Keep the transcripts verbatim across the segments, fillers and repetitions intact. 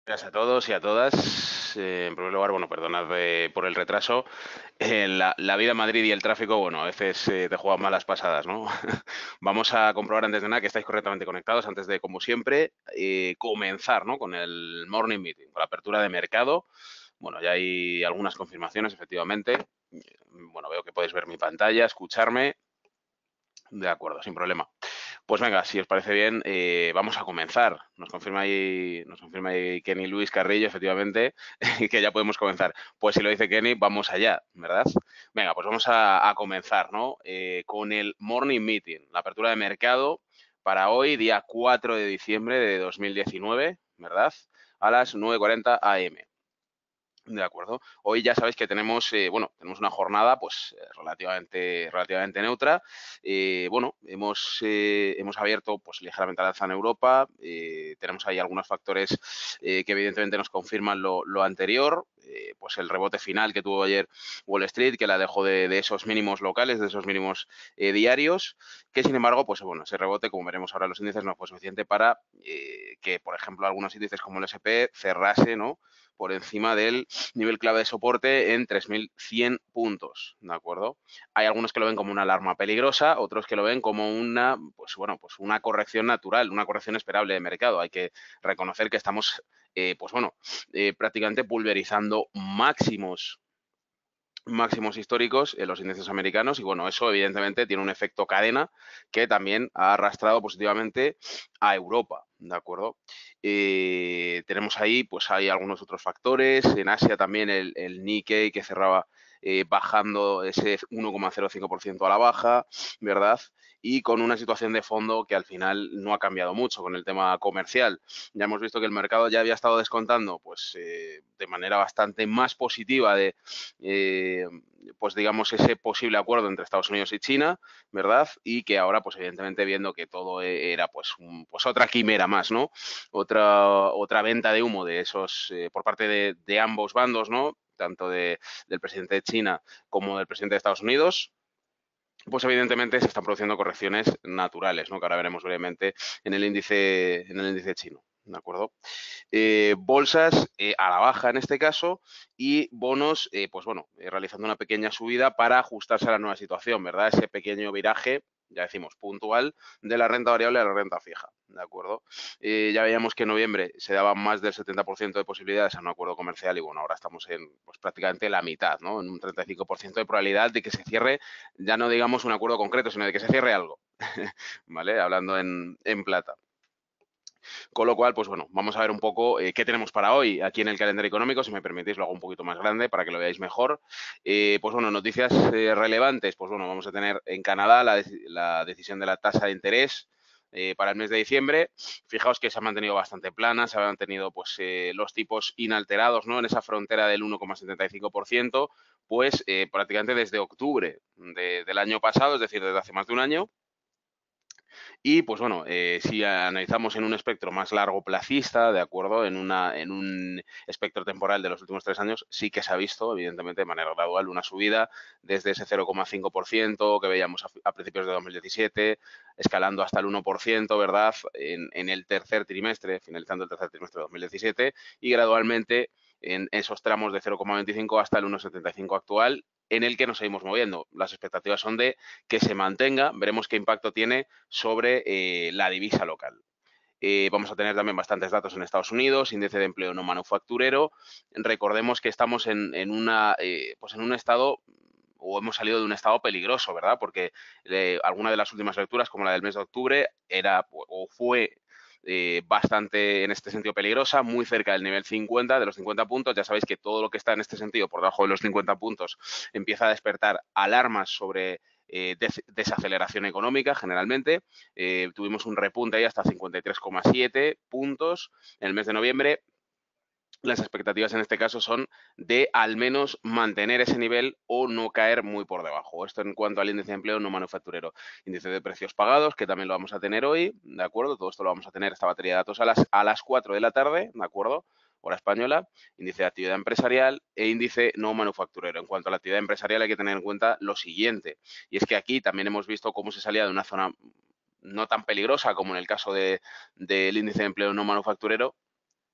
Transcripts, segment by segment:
Buenas a todos y a todas. Eh, en primer lugar, bueno, perdonad eh, por el retraso. Eh, la, la vida en Madrid y el tráfico, bueno, a veces eh, te juegan malas pasadas, ¿no? Vamos a comprobar antes de nada que estáis correctamente conectados, antes de, como siempre, eh, comenzar, ¿no? Con el morning meeting, con la apertura de mercado. Bueno, ya hay algunas confirmaciones, efectivamente. Eh, Bueno, veo que podéis ver mi pantalla, escucharme. De acuerdo, sin problema. Pues venga, si os parece bien, eh, vamos a comenzar. Nos confirma ahí, nos confirma ahí Kenny Luis Carrillo, efectivamente, que ya podemos comenzar. Pues si lo dice Kenny, vamos allá, ¿verdad? Venga, pues vamos a, a comenzar, ¿no? Eh, con el Morning Meeting, la apertura de mercado para hoy, día cuatro de diciembre de dos mil diecinueve, ¿verdad? A las nueve cuarenta a eme. De acuerdo. Hoy ya sabéis que tenemos, eh, bueno, tenemos una jornada pues eh, relativamente, relativamente neutra. Eh, bueno, hemos, eh, hemos abierto pues ligeramente al alza en Europa. Eh, tenemos ahí algunos factores eh, que evidentemente nos confirman lo, lo anterior. Eh, pues el rebote final que tuvo ayer Wall Street, que la dejó de, de esos mínimos locales, de esos mínimos eh, diarios, que sin embargo, pues bueno, ese rebote, como veremos ahora en los índices, no fue suficiente para eh, que, por ejemplo, algunos índices como el ese and pe cerrase, ¿no?, por encima del nivel clave de soporte en tres mil cien puntos, ¿de acuerdo? Hay algunos que lo ven como una alarma peligrosa, otros que lo ven como una, pues bueno, pues una corrección natural, una corrección esperable de mercado. Hay que reconocer que estamos, eh, pues bueno, eh, prácticamente pulverizando máximos máximos históricos en los índices americanos y bueno, eso evidentemente tiene un efecto cadena que también ha arrastrado positivamente a Europa, ¿de acuerdo? Eh, tenemos ahí, pues hay algunos otros factores, en Asia también el, el Nikkei que cerraba eh, bajando ese uno coma cero cinco por ciento a la baja, ¿verdad? Y con una situación de fondo que al final no ha cambiado mucho con el tema comercial. Ya hemos visto que el mercado ya había estado descontando, pues eh, de manera bastante más positiva de eh, pues digamos, ese posible acuerdo entre Estados Unidos y China, ¿verdad? Y que ahora, pues evidentemente, viendo que todo era pues, un, pues otra quimera más, ¿no? Otra, otra venta de humo de esos, eh, por parte de, de ambos bandos, ¿no? Tanto de, del presidente de China como del presidente de Estados Unidos, pues evidentemente se están produciendo correcciones naturales, ¿no?, que ahora veremos brevemente en el índice, en el índice chino. ¿De acuerdo? Eh, bolsas eh, a la baja en este caso y bonos, eh, pues bueno, eh, realizando una pequeña subida para ajustarse a la nueva situación, ¿verdad? Ese pequeño viraje, ya decimos, puntual, de la renta variable a la renta fija, ¿de acuerdo? Eh, ya veíamos que en noviembre se daba más del setenta por ciento de posibilidades a un acuerdo comercial y bueno, ahora estamos en pues, prácticamente la mitad, ¿no? En un treinta y cinco por ciento de probabilidad de que se cierre, ya no digamos un acuerdo concreto, sino de que se cierre algo, ¿vale? Hablando en, en plata. Con lo cual, pues bueno, vamos a ver un poco eh, qué tenemos para hoy aquí en el calendario económico. Si me permitís, lo hago un poquito más grande para que lo veáis mejor. Eh, pues bueno, noticias eh, relevantes. Pues bueno, vamos a tener en Canadá la, la decisión de la tasa de interés eh, para el mes de diciembre. Fijaos que se ha mantenido bastante plana, se han mantenido pues eh, los tipos inalterados, ¿no?, en esa frontera del uno coma setenta y cinco por ciento, pues eh, prácticamente desde octubre de, del año pasado, es decir, desde hace más de un año. Y pues bueno, eh, si analizamos en un espectro más largo placista, ¿de acuerdo? En, una, en un espectro temporal de los últimos tres años, sí que se ha visto, evidentemente, de manera gradual, una subida desde ese cero coma cinco por ciento que veíamos a, a principios de dos mil diecisiete, escalando hasta el uno por ciento, ¿verdad?, en, en el tercer trimestre, finalizando el tercer trimestre de dos mil diecisiete, y gradualmente en esos tramos de cero coma veinticinco hasta el uno coma setenta y cinco actual, en el que nos seguimos moviendo. Las expectativas son de que se mantenga, veremos qué impacto tiene sobre eh, la divisa local. Eh, vamos a tener también bastantes datos en Estados Unidos, índice de empleo no manufacturero. Recordemos que estamos en, en, una, eh, pues en un estado, o hemos salido de un estado peligroso, ¿verdad? Porque eh, alguna de las últimas lecturas, como la del mes de octubre, era o fue eh, bastante en este sentido peligrosa, muy cerca del nivel cincuenta, de los cincuenta puntos. Ya sabéis que todo lo que está en este sentido por debajo de los cincuenta puntos empieza a despertar alarmas sobre eh, des desaceleración económica generalmente. Eh, tuvimos un repunte ahí hasta cincuenta y tres coma siete puntos en el mes de noviembre. Las expectativas en este caso son de al menos mantener ese nivel o no caer muy por debajo. Esto en cuanto al índice de empleo no manufacturero. Índice de precios pagados, que también lo vamos a tener hoy, ¿de acuerdo? Todo esto lo vamos a tener, esta batería de datos, a las, a las cuatro de la tarde, ¿de acuerdo? Hora española. Índice de actividad empresarial e índice no manufacturero. En cuanto a la actividad empresarial hay que tener en cuenta lo siguiente, y es que aquí también hemos visto cómo se salía de una zona no tan peligrosa como en el caso de, del índice de empleo no manufacturero,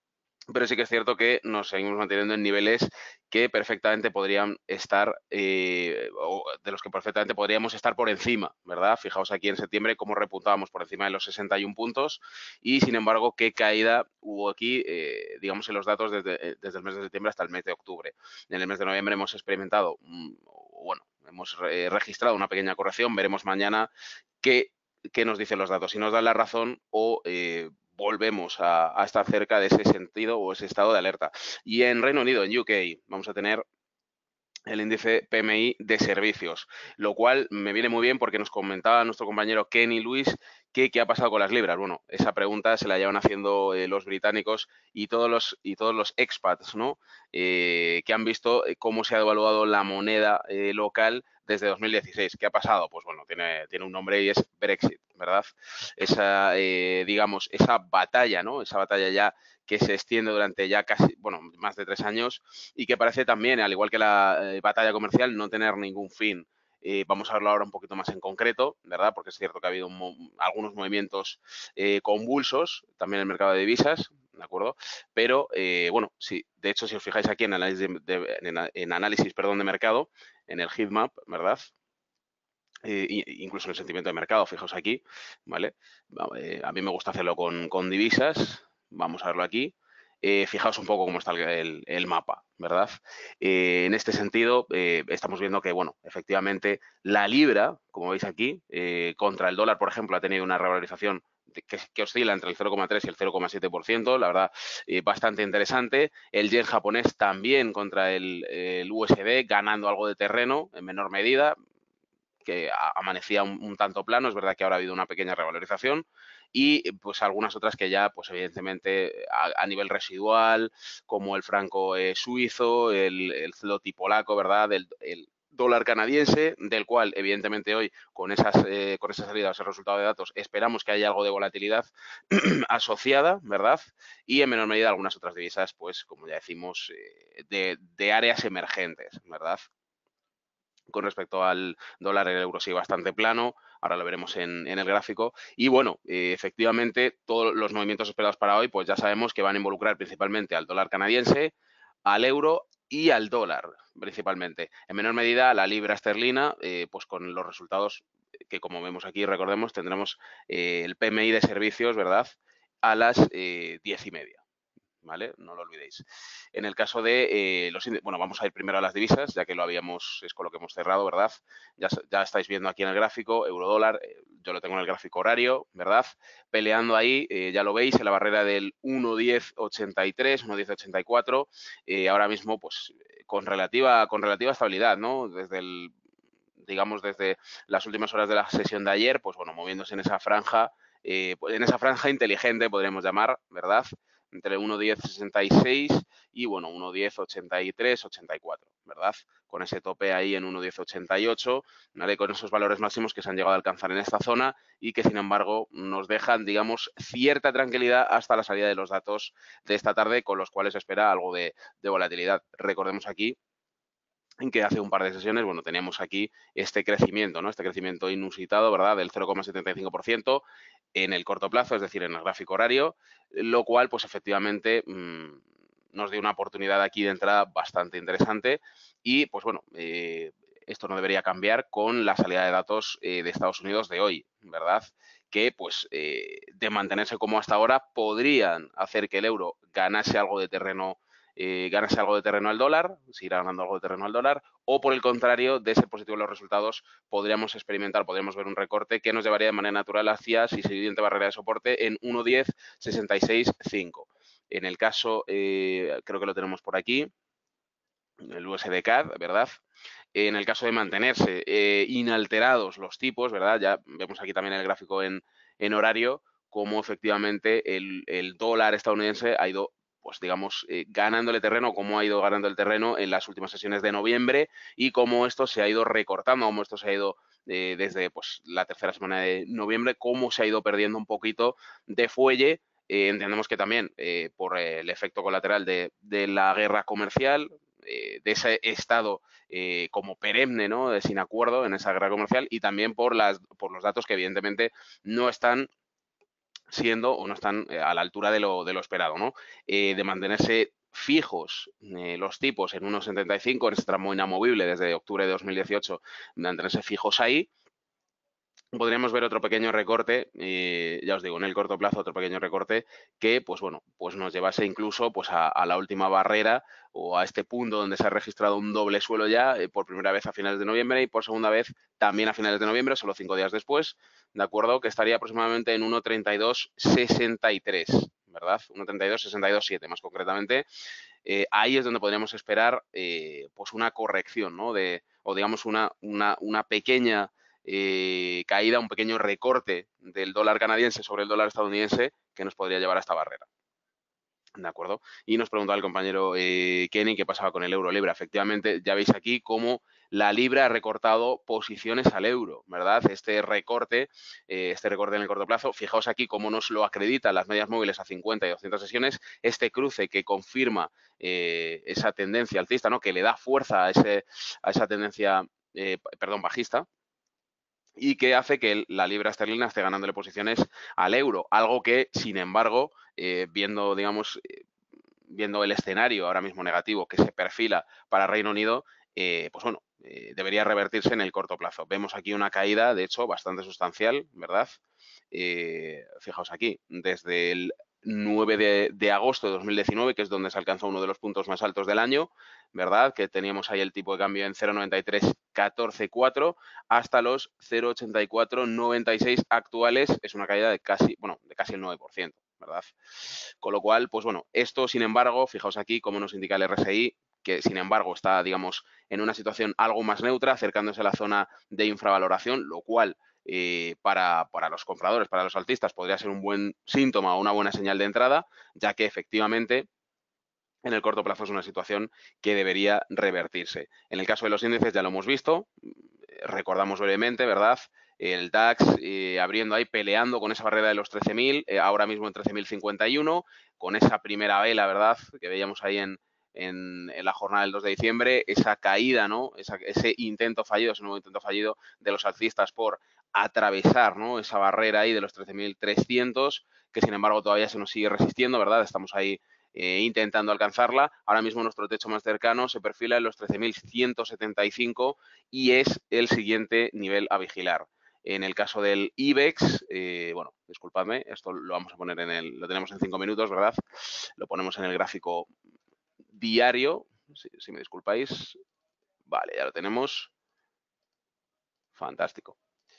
pero sí que es cierto que nos seguimos manteniendo en niveles que perfectamente podrían estar, eh, o de los que perfectamente podríamos estar por encima, ¿verdad? Fijaos aquí en septiembre cómo repuntábamos por encima de los sesenta y un puntos y, sin embargo, qué caída hubo aquí, eh, digamos, en los datos desde, eh, desde el mes de septiembre hasta el mes de octubre. En el mes de noviembre hemos experimentado, mm, bueno, hemos eh, registrado una pequeña corrección, veremos mañana qué, qué nos dicen los datos, si nos dan la razón o eh, volvemos a, a, estar cerca de ese sentido o ese estado de alerta. Y en Reino Unido, en U K, vamos a tener el índice P M I de servicios, lo cual me viene muy bien porque nos comentaba nuestro compañero Kenny Lewis que qué ha pasado con las libras. Bueno, esa pregunta se la llevan haciendo eh, los británicos y todos los, y todos los expats, ¿no? Eh, que han visto eh, cómo se ha devaluado la moneda eh, local desde dos mil dieciséis. ¿Qué ha pasado? Pues bueno, tiene, tiene un nombre y es Brexit, ¿verdad? Esa, eh, digamos, esa batalla, ¿no? Esa batalla ya que se extiende durante ya casi, bueno, más de tres años y que parece también, al igual que la eh, batalla comercial, no tener ningún fin. Eh, vamos a verlo ahora un poquito más en concreto, ¿verdad? Porque es cierto que ha habido un mo algunos movimientos eh, convulsos, también en el mercado de divisas, ¿de acuerdo? Pero, eh, bueno, sí, de hecho, si os fijáis aquí en análisis, de, de, en, en análisis perdón, de mercado, en el heatmap, ¿verdad? Eh, incluso en el sentimiento de mercado, fijaos aquí, ¿vale? Eh, a mí me gusta hacerlo con, con divisas, vamos a verlo aquí. Eh, fijaos un poco cómo está el, el mapa, ¿verdad? Eh, en este sentido, eh, estamos viendo que, bueno, efectivamente, la libra, como veis aquí, eh, contra el dólar, por ejemplo, ha tenido una revalorización que, que oscila entre el cero coma tres y el cero coma siete por ciento, la verdad, eh, bastante interesante. El yen japonés también contra el, el U S D, ganando algo de terreno en menor medida, que amanecía un, un, tanto plano, es verdad que ahora ha habido una pequeña revalorización y pues algunas otras que ya pues evidentemente a, a nivel residual, como el franco eh, suizo, el, el zloty polaco, ¿verdad? El, el dólar canadiense, del cual evidentemente hoy con esas eh, con esa salida, ese resultado de datos, esperamos que haya algo de volatilidad asociada, ¿verdad? Y en menor medida algunas otras divisas, pues como ya decimos, eh, de, de áreas emergentes, ¿verdad? Con respecto al dólar, el euro sigue bastante plano, ahora lo veremos en, en el gráfico. Y bueno, eh, efectivamente, todos los movimientos esperados para hoy, pues ya sabemos que van a involucrar principalmente al dólar canadiense, al euro y al dólar, principalmente. En menor medida, la libra esterlina, eh, pues con los resultados que, como vemos aquí, recordemos, tendremos eh, el P M I de servicios, ¿verdad?, a las eh, diez y media. ¿Vale? No lo olvidéis. En el caso de eh, los índices, bueno, vamos a ir primero a las divisas, ya que lo habíamos, es con lo que hemos cerrado, ¿verdad? Ya, ya estáis viendo aquí en el gráfico, euro-dólar, eh, yo lo tengo en el gráfico horario, ¿verdad? Peleando ahí, eh, ya lo veis, en la barrera del uno diez ochenta y tres, uno diez ochenta y cuatro, eh, ahora mismo, pues, con relativa, con relativa estabilidad, ¿no? Desde el, digamos, desde las últimas horas de la sesión de ayer, pues, bueno, moviéndose en esa franja, eh, en esa franja inteligente, podríamos llamar, ¿verdad?, entre uno diez sesenta y seis y, bueno, uno diez ochenta y tres, ochenta y cuatro, ¿verdad? Con ese tope ahí en uno diez ochenta y ocho, ¿vale? Con esos valores máximos que se han llegado a alcanzar en esta zona y que, sin embargo, nos dejan, digamos, cierta tranquilidad hasta la salida de los datos de esta tarde, con los cuales se espera algo de, de volatilidad. Recordemos aquí en que hace un par de sesiones, bueno, teníamos aquí este crecimiento, ¿no? Este crecimiento inusitado, ¿verdad? Del cero coma setenta y cinco por ciento en el corto plazo, es decir, en el gráfico horario, lo cual, pues efectivamente, mmm, nos dio una oportunidad aquí de entrada bastante interesante y, pues bueno, eh, esto no debería cambiar con la salida de datos eh, de Estados Unidos de hoy, ¿verdad? Que, pues, eh, de mantenerse como hasta ahora, podrían hacer que el euro ganase algo de terreno Eh, ganase algo de terreno al dólar, seguirá ganando algo de terreno al dólar, o por el contrario, de ser positivo los resultados, podríamos experimentar, podríamos ver un recorte que nos llevaría de manera natural hacia su siguiente barrera de soporte en uno diez sesenta y seis cinco. En el caso, eh, creo que lo tenemos por aquí, el U S D C A D, ¿verdad? En el caso de mantenerse eh, inalterados los tipos, ¿verdad? Ya vemos aquí también el gráfico en, en horario, cómo efectivamente el, el dólar estadounidense ha ido, pues digamos, eh, ganándole terreno, cómo ha ido ganando el terreno en las últimas sesiones de noviembre y cómo esto se ha ido recortando, cómo esto se ha ido eh, desde pues, la tercera semana de noviembre, cómo se ha ido perdiendo un poquito de fuelle. Eh, entendemos que también eh, por el efecto colateral de, de la guerra comercial, eh, de ese estado eh, como perenne, ¿no?, de sin acuerdo en esa guerra comercial y también por, las, por los datos que evidentemente no están siendo o no están eh, a la altura de lo, de lo esperado, ¿no? Eh, de mantenerse fijos eh, los tipos en uno coma setenta y cinco, en este tramo inamovible desde octubre de dos mil dieciocho, mantenerse fijos ahí. Podríamos ver otro pequeño recorte, eh, ya os digo, en el corto plazo otro pequeño recorte que, pues bueno, pues nos llevase incluso pues a, a la última barrera o a este punto donde se ha registrado un doble suelo ya, eh, por primera vez a finales de noviembre y por segunda vez también a finales de noviembre, solo cinco días después, ¿de acuerdo? Que estaría aproximadamente en uno coma treinta y dos sesenta y tres, ¿verdad? uno coma treinta y dos sesenta y dos siete más concretamente. Eh, ahí es donde podríamos esperar eh, pues una corrección, ¿no? De, o digamos una, una, una pequeña eh, caída, un pequeño recorte del dólar canadiense sobre el dólar estadounidense que nos podría llevar a esta barrera. ¿De acuerdo? Y nos preguntaba el compañero eh, Kenny qué pasaba con el euro libra. Efectivamente, ya veis aquí cómo la libra ha recortado posiciones al euro, ¿verdad? Este recorte, eh, este recorte en el corto plazo, fijaos aquí cómo nos lo acreditan las medias móviles a cincuenta y doscientas sesiones, este cruce que confirma eh, esa tendencia alcista, ¿no? Que le da fuerza a, ese, a esa tendencia, eh, perdón, bajista, y que hace que la libra esterlina esté ganándole posiciones al euro, algo que, sin embargo, eh, viendo, digamos, eh, viendo el escenario ahora mismo negativo que se perfila para Reino Unido, eh, pues bueno, eh, debería revertirse en el corto plazo. Vemos aquí una caída, de hecho, bastante sustancial, ¿verdad? Eh, fijaos aquí, desde el nueve de, de agosto de dos mil diecinueve, que es donde se alcanzó uno de los puntos más altos del año, ¿verdad? Que teníamos ahí el tipo de cambio en cero coma noventa y tres catorce cuatro hasta los cero coma ochenta y cuatro noventa y seis actuales, es una caída de casi, bueno, de casi el nueve por ciento, ¿verdad? Con lo cual, pues bueno, esto, sin embargo, fijaos aquí cómo nos indica el R S I, que sin embargo está, digamos, en una situación algo más neutra, acercándose a la zona de infravaloración, lo cual eh, para, para los compradores, para los altistas, podría ser un buen síntoma o una buena señal de entrada, ya que efectivamente en el corto plazo es una situación que debería revertirse. En el caso de los índices ya lo hemos visto, recordamos brevemente, ¿verdad? El DAX eh, abriendo ahí, peleando con esa barrera de los trece mil, eh, ahora mismo en trece mil cincuenta y uno, con esa primera vela, ¿verdad? Que veíamos ahí en, en, en la jornada del dos de diciembre, esa caída, ¿no? Esa, ese intento fallido, ese nuevo intento fallido de los alcistas por atravesar, ¿no? Esa barrera ahí de los trece mil trescientos, que sin embargo todavía se nos sigue resistiendo, ¿verdad? Estamos ahí eh, intentando alcanzarla. Ahora mismo nuestro techo más cercano se perfila en los trece mil ciento setenta y cinco y es el siguiente nivel a vigilar. En el caso del IBEX, eh, bueno, disculpadme, esto lo vamos a poner en el, lo tenemos en cinco minutos, ¿verdad? Lo ponemos en el gráfico diario, si, si me disculpáis. Vale, ya lo tenemos. Fantástico.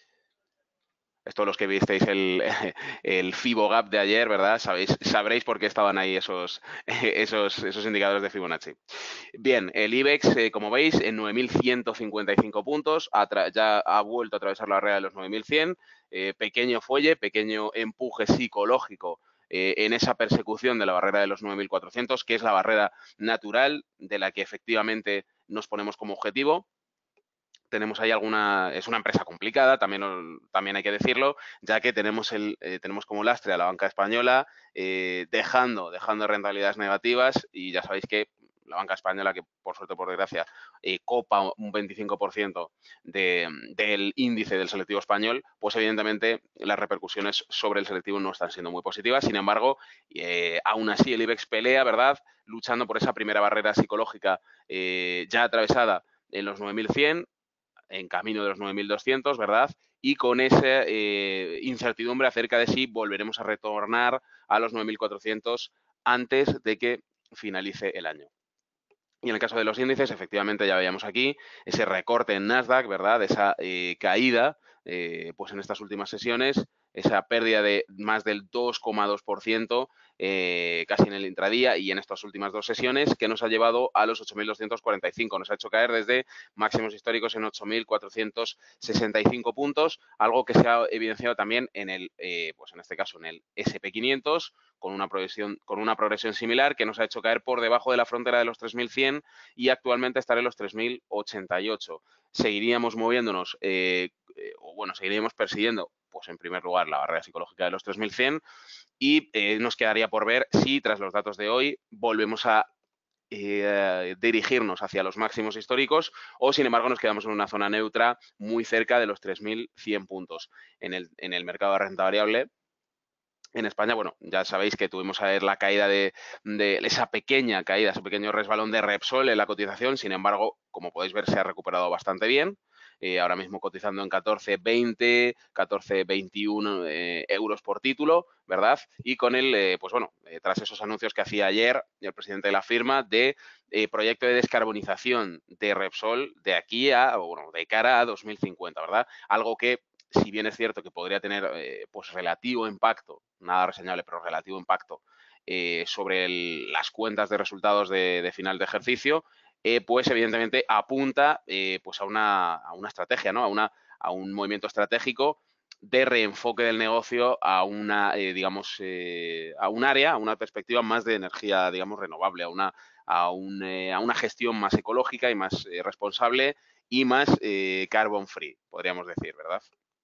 Esto los que visteis el, el Fibogap de ayer, ¿verdad? Sabéis, sabréis por qué estaban ahí esos, esos, esos indicadores de Fibonacci. Bien, el IBEX, eh, como veis, en nueve mil ciento cincuenta y cinco puntos, ya ha vuelto a atravesar la barrera de los nueve mil cien, eh, pequeño fuelle, pequeño empuje psicológico eh, en esa persecución de la barrera de los nueve mil cuatrocientos, que es la barrera natural de la que efectivamente nos ponemos como objetivo. Tenemos ahí alguna, es una empresa complicada, también, también hay que decirlo, ya que tenemos, el, eh, tenemos como lastre a la banca española, eh, dejando, dejando rentabilidades negativas, y ya sabéis que la banca española, que por suerte o por desgracia eh, copa un veinticinco por ciento de, del índice del selectivo español, pues evidentemente las repercusiones sobre el selectivo no están siendo muy positivas. Sin embargo, eh, aún así el IBEX pelea, ¿verdad? Luchando por esa primera barrera psicológica eh, ya atravesada en los nueve mil cien, en camino de los nueve mil doscientos, ¿verdad? Y con esa eh, incertidumbre acerca de si volveremos a retornar a los nueve mil cuatrocientos antes de que finalice el año. Y en el caso de los índices, efectivamente ya veíamos aquí ese recorte en Nasdaq, ¿verdad? Esa eh, caída, eh, pues en estas últimas sesiones, esa pérdida de más del dos coma dos por ciento eh, casi en el intradía y en estas últimas dos sesiones, que nos ha llevado a los ocho mil doscientos cuarenta y cinco. Nos ha hecho caer desde máximos históricos en ocho mil cuatrocientos sesenta y cinco puntos, algo que se ha evidenciado también en el, eh, pues en este caso en el ese and pe quinientos, con una progresión, con una progresión similar que nos ha hecho caer por debajo de la frontera de los tres mil cien y actualmente estar en los tres mil ochenta y ocho. Seguiríamos moviéndonos, eh, eh, o bueno, seguiríamos persiguiendo, pues en primer lugar, la barrera psicológica de los tres mil cien y eh, nos quedaría por ver si tras los datos de hoy volvemos a eh, dirigirnos hacia los máximos históricos o, sin embargo, nos quedamos en una zona neutra muy cerca de los tres mil cien puntos. En el, en el mercado de renta variable, En España, bueno, ya sabéis que tuvimos a ver la caída de, de esa pequeña caída, ese pequeño resbalón de Repsol en la cotización. Sin embargo, como podéis ver, se ha recuperado bastante bien. Eh, ahora mismo cotizando en catorce veinte, catorce veintiuno eh, euros por título, ¿verdad? Y con el, eh, pues bueno, eh, tras esos anuncios que hacía ayer el presidente de la firma de eh, proyecto de descarbonización de Repsol de aquí a, bueno, de cara a dos mil cincuenta, ¿verdad? Algo que, si bien es cierto que podría tener eh, pues relativo impacto, nada reseñable, pero relativo impacto eh, sobre el, las cuentas de resultados de, de final de ejercicio, eh, pues evidentemente apunta eh, pues a una, a una estrategia, ¿no? A, una, a un movimiento estratégico de reenfoque del negocio a una, eh, digamos, eh, a un área, a una perspectiva más de energía, digamos, renovable, a una, a un, eh, a una gestión más ecológica y más eh, responsable y más eh, carbon free, podríamos decir, ¿verdad?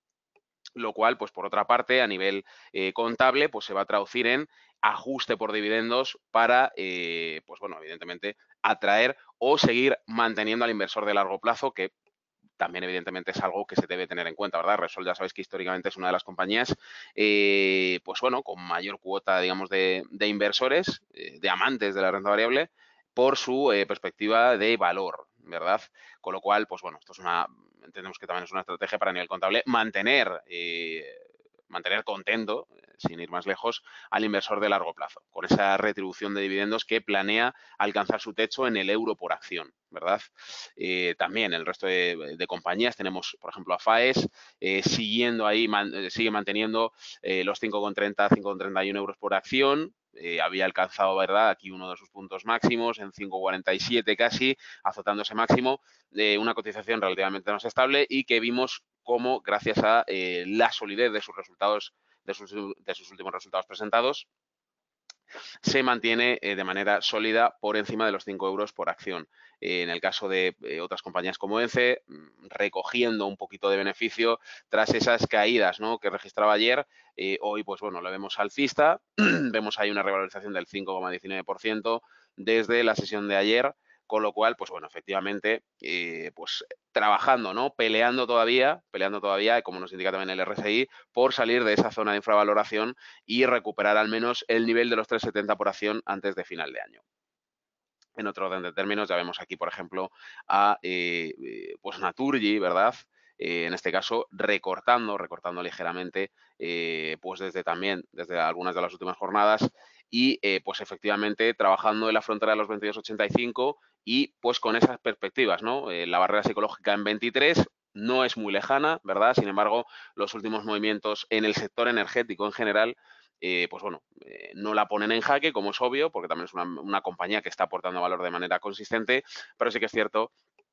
Lo cual, pues por otra parte, a nivel eh, contable, pues se va a traducir en ajuste por dividendos para, eh, pues bueno, evidentemente, atraer o seguir manteniendo al inversor de largo plazo, que también evidentemente es algo que se debe tener en cuenta, ¿verdad? Repsol ya sabéis que históricamente es una de las compañías, eh, pues bueno, con mayor cuota, digamos, de, de inversores, eh, de amantes de la renta variable, por su eh, perspectiva de valor, ¿verdad? Con lo cual, pues bueno, esto es una, entendemos que también es una estrategia para a nivel contable, mantener, eh, mantener contento, eh, sin ir más lejos, al inversor de largo plazo, con esa retribución de dividendos que planea alcanzar su techo en el euro por acción, ¿verdad? Eh, también el resto de, de, compañías, tenemos, por ejemplo, a FAES, eh, siguiendo ahí, man, eh, sigue manteniendo eh, los cinco coma treinta, cinco coma treinta y uno euros por acción. Eh, había alcanzado, ¿verdad?, aquí uno de sus puntos máximos en cinco coma cuarenta y siete casi, azotando ese máximo, de una cotización relativamente más estable y que vimos cómo, gracias a eh, la solidez de sus resultados, de sus, de sus últimos resultados presentados, se mantiene eh, de manera sólida por encima de los cinco euros por acción. Eh, en el caso de eh, otras compañías como ENCE, recogiendo un poquito de beneficio tras esas caídas, ¿no?, que registraba ayer, eh, hoy pues bueno, lo vemos alcista, vemos ahí una revalorización del cinco coma diecinueve por ciento desde la sesión de ayer, con lo cual, pues bueno, efectivamente, eh, pues trabajando, ¿no? Peleando todavía, peleando todavía, como nos indica también el R S I, por salir de esa zona de infravaloración y recuperar al menos el nivel de los tres setenta por acción antes de final de año. En otro orden de términos, ya vemos aquí, por ejemplo, a eh, pues Naturgy, ¿verdad? Eh, en este caso, recortando, recortando ligeramente, eh, pues desde también, desde algunas de las últimas jornadas y, eh, pues efectivamente, trabajando en la frontera de los veintidós ochenta y cinco y, pues con esas perspectivas, ¿no? Eh, la barrera psicológica en veintitrés no es muy lejana, ¿verdad? Sin embargo, los últimos movimientos en el sector energético en general, eh, pues bueno, eh, no la ponen en jaque, como es obvio, porque también es una, una compañía que está aportando valor de manera consistente, pero sí que es cierto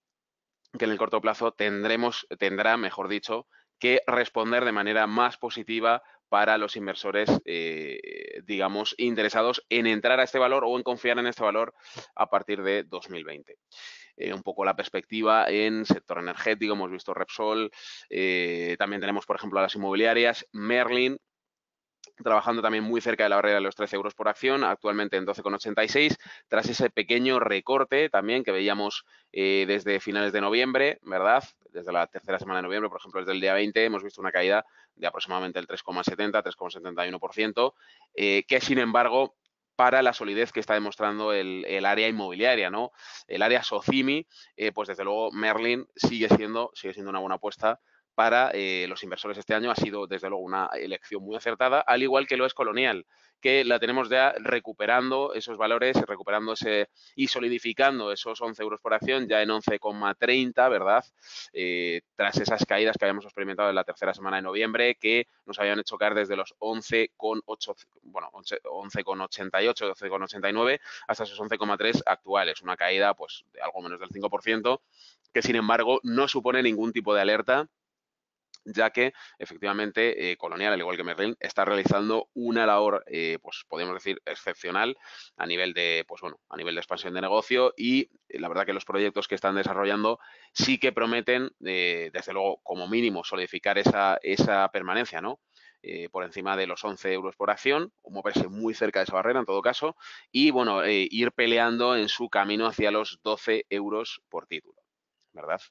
que en el corto plazo tendremos, tendrá, mejor dicho, que responder de manera más positiva para los inversores, eh, digamos, interesados en entrar a este valor o en confiar en este valor a partir de dos mil veinte. Eh, un poco la perspectiva en sector energético, hemos visto Repsol, eh, también tenemos, por ejemplo, a las inmobiliarias, Merlin, trabajando también muy cerca de la barrera de los trece euros por acción, actualmente en doce coma ochenta y seis, tras ese pequeño recorte también que veíamos eh, desde finales de noviembre, ¿verdad? Desde la tercera semana de noviembre, por ejemplo, desde el día veinte, hemos visto una caída de aproximadamente el tres coma setenta, tres coma setenta y uno por ciento, eh, que sin embargo, para la solidez que está demostrando el, el área inmobiliaria, ¿no? El área Socimi, eh, pues desde luego Merlin sigue siendo, sigue siendo una buena apuesta para eh, los inversores este año. Ha sido, desde luego, una elección muy acertada, al igual que lo es Colonial, que la tenemos ya recuperando esos valores, recuperando ese y solidificando esos once euros por acción, ya en once coma treinta, ¿verdad? Eh, tras esas caídas que habíamos experimentado en la tercera semana de noviembre, que nos habían hecho caer desde los once coma ocho, bueno, once coma ochenta y ocho, doce coma ochenta y nueve, hasta esos once coma tres actuales. Una caída, pues, de algo menos del cinco por ciento, que, sin embargo, no supone ningún tipo de alerta, ya que efectivamente eh, Colonial, al igual que Merlin, está realizando una labor, eh, pues podemos decir, excepcional a nivel de, pues bueno, a nivel de expansión de negocio y eh, la verdad que los proyectos que están desarrollando sí que prometen, eh, desde luego, como mínimo, solidificar esa, esa permanencia, ¿no? Eh, por encima de los once euros por acción, o moverse muy cerca de esa barrera en todo caso, y bueno, eh, ir peleando en su camino hacia los doce euros por título, ¿verdad?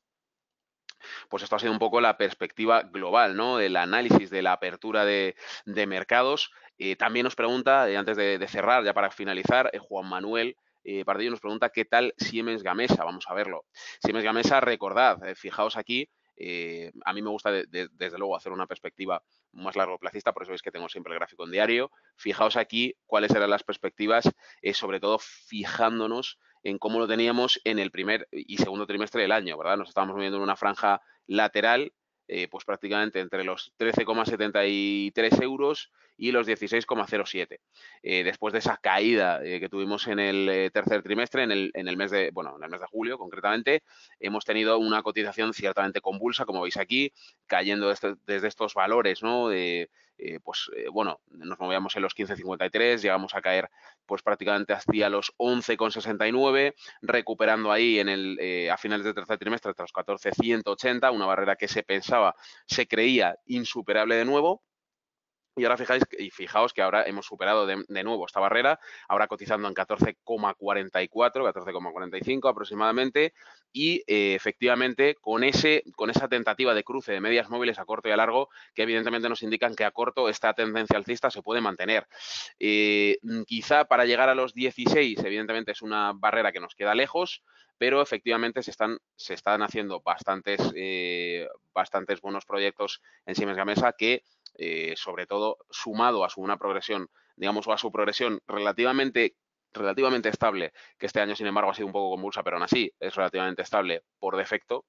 Pues esto ha sido un poco la perspectiva global, ¿no? El análisis de la apertura de, de mercados Eh, también nos pregunta, eh, antes de, de cerrar, ya para finalizar, eh, Juan Manuel eh, Pardillo nos pregunta qué tal Siemens Gamesa. Vamos a verlo. Siemens Gamesa, recordad, eh, fijaos aquí, eh, a mí me gusta de, de, desde luego hacer una perspectiva más largo placista, por eso veis que tengo siempre el gráfico en diario. Fijaos aquí cuáles eran las perspectivas, eh, sobre todo fijándonos en cómo lo teníamos en el primer y segundo trimestre del año, ¿verdad? Nos estábamos moviendo en una franja lateral, eh, pues prácticamente entre los trece coma setenta y tres euros y los dieciséis coma cero siete. Eh, después de esa caída eh, que tuvimos en el eh, tercer trimestre, en el, en el mes de, bueno, en el mes de julio concretamente, hemos tenido una cotización ciertamente convulsa, como veis aquí, cayendo desde, desde estos valores, ¿no? De, eh, pues eh, bueno, nos movíamos en los quince cincuenta y tres, llegamos a caer pues prácticamente hacia los once coma sesenta y nueve, recuperando ahí en el, eh, a finales del tercer trimestre hasta los catorce ciento ochenta, una barrera que se pensaba, se creía insuperable de nuevo. Y ahora fijáis, y fijaos que ahora hemos superado de, de nuevo esta barrera, ahora cotizando en catorce coma cuarenta y cuatro, catorce coma cuarenta y cinco aproximadamente, y eh, efectivamente con, ese, con esa tentativa de cruce de medias móviles a corto y a largo, que evidentemente nos indican que a corto esta tendencia alcista se puede mantener. Eh, quizá para llegar a los dieciséis, evidentemente es una barrera que nos queda lejos, pero efectivamente se están, se están haciendo bastantes, eh, bastantes buenos proyectos en Siemens Gamesa que, eh, sobre todo, sumado a su una progresión, digamos, o a su progresión relativamente relativamente estable, que este año, sin embargo, ha sido un poco convulsa, pero aún así es relativamente estable por defecto,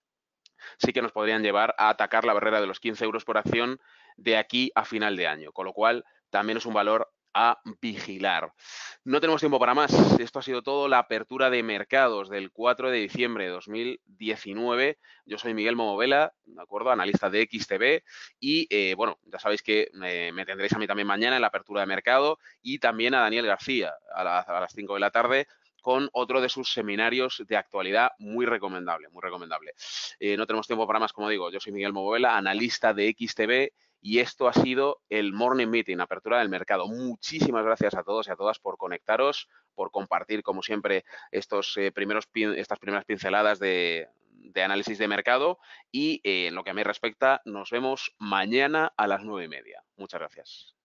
sí que nos podrían llevar a atacar la barrera de los quince euros por acción de aquí a final de año, con lo cual también es un valor a vigilar. No tenemos tiempo para más. Esto ha sido todo, la apertura de mercados del cuatro de diciembre de dos mil diecinueve. Yo soy Miguel Momovela, ¿de acuerdo? Analista de X T V y, eh, bueno, ya sabéis que eh, me tendréis a mí también mañana en la apertura de mercado y también a Daniel García a, la, a las cinco de la tarde con otro de sus seminarios de actualidad muy recomendable, muy recomendable. Eh, no tenemos tiempo para más, como digo. Yo soy Miguel Momovela, analista de X T V y esto ha sido el Morning Meeting, apertura del mercado. Muchísimas gracias a todos y a todas por conectaros, por compartir, como siempre, estos, eh, primeros, estas primeras pinceladas de, de análisis de mercado y eh, en lo que a mí respecta, nos vemos mañana a las nueve y media. Muchas gracias.